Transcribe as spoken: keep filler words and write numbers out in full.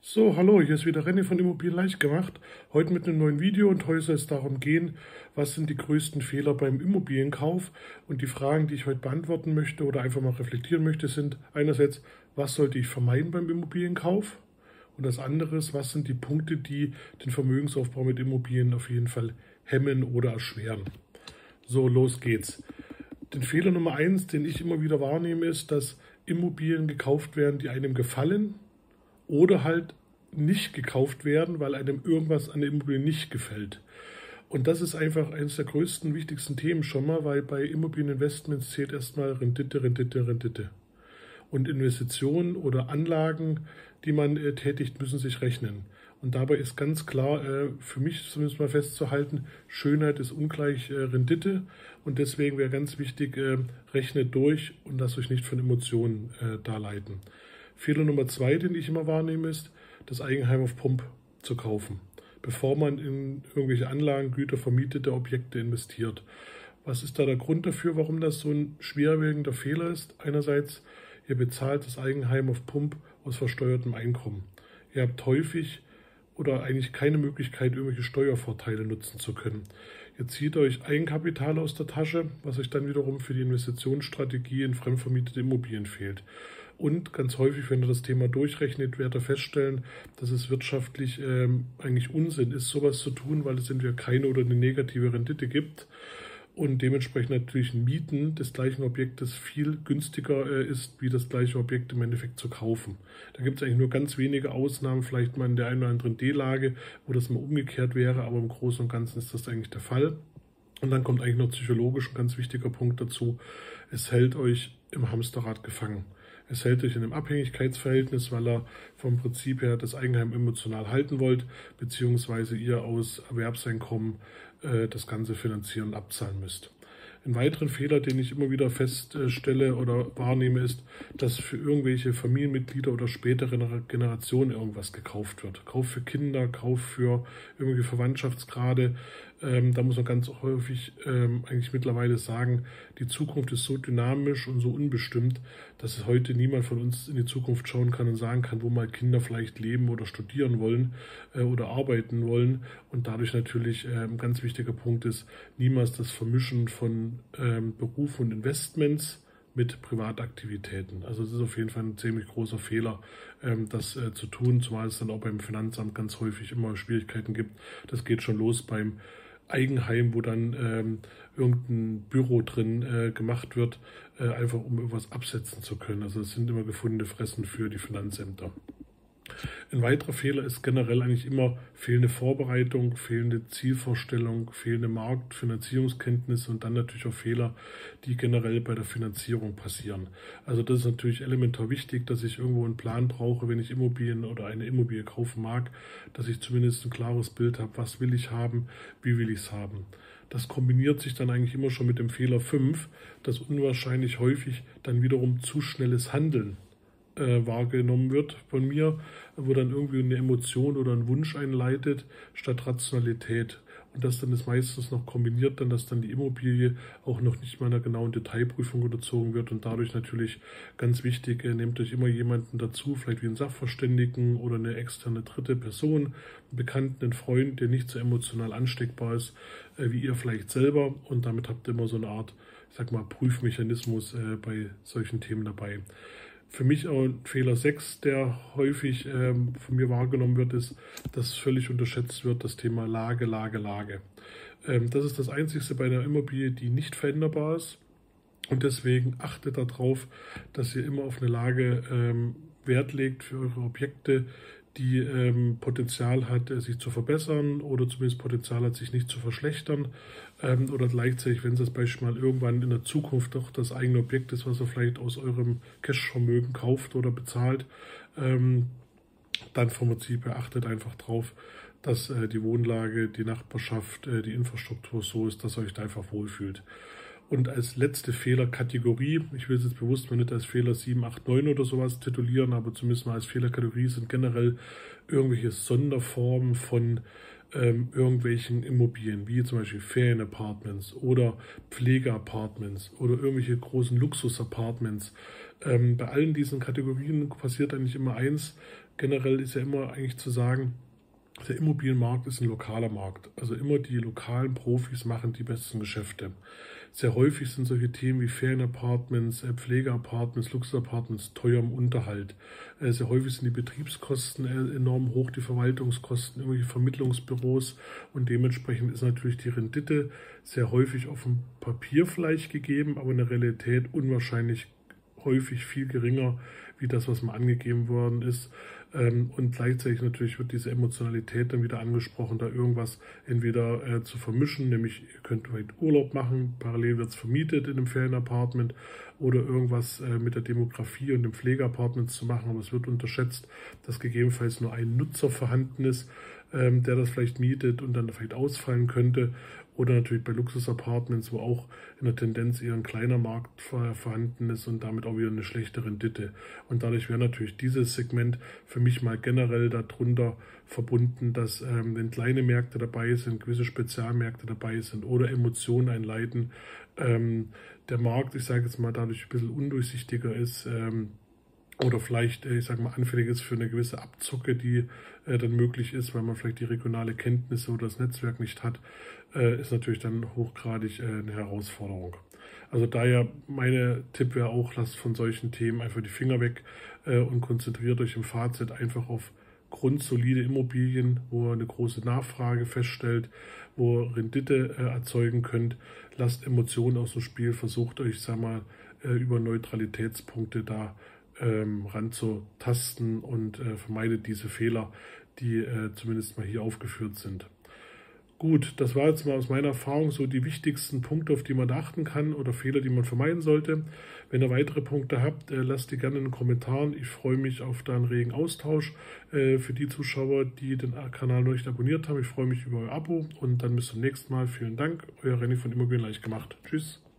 So, hallo, hier ist wieder René von Immobilien leicht gemacht. Heute mit einem neuen Video und heute soll es darum gehen, was sind die größten Fehler beim Immobilienkauf. Und die Fragen, die ich heute beantworten möchte oder einfach mal reflektieren möchte, sind einerseits, was sollte ich vermeiden beim Immobilienkauf? Und das andere ist, was sind die Punkte, die den Vermögensaufbau mit Immobilien auf jeden Fall hemmen oder erschweren? So, los geht's. Den Fehler Nummer eins, den ich immer wieder wahrnehme, ist, dass Immobilien gekauft werden, die einem gefallen, oder halt nicht gekauft werden, weil einem irgendwas an der Immobilie nicht gefällt. Und das ist einfach eines der größten, wichtigsten Themen schon mal, weil bei Immobilieninvestments zählt erstmal Rendite, Rendite, Rendite. Und Investitionen oder Anlagen, die man äh, tätigt, müssen sich rechnen. Und dabei ist ganz klar, äh, für mich zumindest mal festzuhalten, Schönheit ist ungleich äh, Rendite. Und deswegen wäre ganz wichtig, äh, rechnet durch und lasst euch nicht von Emotionen äh, da leiten. Fehler Nummer zwei, den ich immer wahrnehme, ist, das Eigenheim auf Pump zu kaufen, bevor man in irgendwelche Anlagen, Güter, vermietete Objekte investiert. Was ist da der Grund dafür, warum das so ein schwerwiegender Fehler ist? Einerseits, ihr bezahlt das Eigenheim auf Pump aus versteuertem Einkommen. Ihr habt häufig oder eigentlich keine Möglichkeit, irgendwelche Steuervorteile nutzen zu können. Ihr zieht euch Eigenkapital aus der Tasche, was euch dann wiederum für die Investitionsstrategie in fremdvermietete Immobilien fehlt. Und ganz häufig, wenn ihr das Thema durchrechnet, werdet ihr feststellen, dass es wirtschaftlich ähm, eigentlich Unsinn ist, sowas zu tun, weil es entweder keine oder eine negative Rendite gibt und dementsprechend natürlich ein Mieten des gleichen Objektes viel günstiger äh, ist, wie das gleiche Objekt im Endeffekt zu kaufen. Da gibt es eigentlich nur ganz wenige Ausnahmen, vielleicht mal in der einen oder anderen D-Lage, wo das mal umgekehrt wäre, aber im Großen und Ganzen ist das eigentlich der Fall. Und dann kommt eigentlich noch psychologisch ein ganz wichtiger Punkt dazu, es hält euch im Hamsterrad gefangen. Es hält euch in einem Abhängigkeitsverhältnis, weil ihr vom Prinzip her das Eigenheim emotional halten wollt, beziehungsweise ihr aus Erwerbseinkommen äh, das Ganze finanzieren und abzahlen müsst. Ein weiterer Fehler, den ich immer wieder feststelle oder wahrnehme, ist, dass für irgendwelche Familienmitglieder oder spätere Generationen irgendwas gekauft wird. Kauf für Kinder, Kauf für irgendwelche Verwandtschaftsgrade. Ähm, da muss man ganz häufig ähm, eigentlich mittlerweile sagen, die Zukunft ist so dynamisch und so unbestimmt, dass es heute niemand von uns in die Zukunft schauen kann und sagen kann, wo mal Kinder vielleicht leben oder studieren wollen äh, oder arbeiten wollen. Und dadurch natürlich äh, ein ganz wichtiger Punkt ist, niemals das Vermischen von ähm, Beruf und Investments mit Privataktivitäten. Also das ist auf jeden Fall ein ziemlich großer Fehler, ähm, das äh, zu tun, zumal es dann auch beim Finanzamt ganz häufig immer Schwierigkeiten gibt. Das geht schon los beim Eigenheim, wo dann ähm, irgendein Büro drin äh, gemacht wird, äh, einfach um irgendwas absetzen zu können. Also es sind immer gefundene Fressen für die Finanzämter. Ein weiterer Fehler ist generell eigentlich immer fehlende Vorbereitung, fehlende Zielvorstellung, fehlende Marktfinanzierungskenntnisse und dann natürlich auch Fehler, die generell bei der Finanzierung passieren. Also das ist natürlich elementar wichtig, dass ich irgendwo einen Plan brauche, wenn ich Immobilien oder eine Immobilie kaufen mag, dass ich zumindest ein klares Bild habe, was will ich haben, wie will ich es haben. Das kombiniert sich dann eigentlich immer schon mit dem Fehler fünf, dass unwahrscheinlich häufig dann wiederum zu schnelles Handeln Äh, wahrgenommen wird von mir, wo dann irgendwie eine Emotion oder ein Wunsch einleitet, statt Rationalität. Und das dann ist meistens noch kombiniert, dann, dass dann die Immobilie auch noch nicht mal einer genauen Detailprüfung unterzogen wird und dadurch natürlich ganz wichtig, äh, nehmt euch immer jemanden dazu, vielleicht wie einen Sachverständigen oder eine externe dritte Person, einen Bekannten, einen Freund, der nicht so emotional ansteckbar ist, äh, wie ihr vielleicht selber, und damit habt ihr immer so eine Art, ich sag mal, Prüfmechanismus äh, bei solchen Themen dabei. Für mich auch Fehler sechs, der häufig ähm, von mir wahrgenommen wird, ist, dass völlig unterschätzt wird, das Thema Lage, Lage, Lage. Ähm, das ist das Einzige bei einer Immobilie, die nicht veränderbar ist. Und deswegen achtet darauf, dass ihr immer auf eine Lage ähm, Wert legt für eure Objekte, die ähm, Potenzial hat, äh, sich zu verbessern oder zumindest Potenzial hat, sich nicht zu verschlechtern. Ähm, oder gleichzeitig, wenn es das Beispiel mal irgendwann in der Zukunft doch das eigene Objekt ist, was ihr vielleicht aus eurem Cashvermögen kauft oder bezahlt, ähm, dann vom Prinzip her achtet einfach drauf, dass äh, die Wohnlage, die Nachbarschaft, äh, die Infrastruktur so ist, dass ihr euch da einfach wohlfühlt. Und als letzte Fehlerkategorie, ich will es jetzt bewusst mal nicht als Fehler sieben, acht, neun oder sowas titulieren, aber zumindest mal als Fehlerkategorie sind generell irgendwelche Sonderformen von ähm, irgendwelchen Immobilien, wie zum Beispiel Ferienapartments oder Pflegeapartments oder irgendwelche großen Luxusapartments. Ähm, bei allen diesen Kategorien passiert eigentlich immer eins. Generell ist ja immer eigentlich zu sagen, der Immobilienmarkt ist ein lokaler Markt. Also immer die lokalen Profis machen die besten Geschäfte. Sehr häufig sind solche Themen wie Ferienapartments, Pflegeapartments, Luxusapartments teuer im Unterhalt. Sehr häufig sind die Betriebskosten enorm hoch, die Verwaltungskosten, irgendwelche Vermittlungsbüros und dementsprechend ist natürlich die Rendite sehr häufig auf dem Papier vielleicht gegeben, aber in der Realität unwahrscheinlich häufig viel geringer wie das, was mal angegeben worden ist. Und gleichzeitig natürlich wird diese Emotionalität dann wieder angesprochen, da irgendwas entweder äh, zu vermischen, nämlich ihr könnt vielleicht Urlaub machen, parallel wird es vermietet in einem Ferienapartment oder irgendwas äh, mit der Demografie und dem Pflegeapartment zu machen, aber es wird unterschätzt, dass gegebenenfalls nur ein Nutzer vorhanden ist, ähm, der das vielleicht mietet und dann vielleicht ausfallen könnte. Oder natürlich bei Luxusapartments, wo auch in der Tendenz eher ein kleiner Markt vorhanden ist und damit auch wieder eine schlechte Rendite. Und dadurch wäre natürlich dieses Segment für mich mal generell darunter verbunden, dass ähm, wenn kleine Märkte dabei sind, gewisse Spezialmärkte dabei sind oder Emotionen einleiten, ähm, der Markt, ich sage jetzt mal, dadurch ein bisschen undurchsichtiger ist, ähm, oder vielleicht, ich sage mal, anfällig ist für eine gewisse Abzocke, die äh, dann möglich ist, weil man vielleicht die regionale Kenntnisse oder das Netzwerk nicht hat, äh, ist natürlich dann hochgradig äh, eine Herausforderung. Also daher meine Tipp wäre auch, lasst von solchen Themen einfach die Finger weg äh, und konzentriert euch im Fazit einfach auf grundsolide Immobilien, wo ihr eine große Nachfrage feststellt, wo ihr Rendite äh, erzeugen könnt. Lasst Emotionen aus dem Spiel, versucht euch, sag mal, äh, über Neutralitätspunkte da Ähm, ranzutasten und äh, vermeidet diese Fehler, die äh, zumindest mal hier aufgeführt sind. Gut, das war jetzt mal aus meiner Erfahrung so die wichtigsten Punkte, auf die man achten kann oder Fehler, die man vermeiden sollte. Wenn ihr weitere Punkte habt, äh, lasst die gerne in den Kommentaren. Ich freue mich auf einen regen Austausch. Äh, für die Zuschauer, die den Kanal noch nicht abonniert haben, ich freue mich über euer Abo und dann bis zum nächsten Mal. Vielen Dank, euer René von Immobilien leicht gemacht. Tschüss.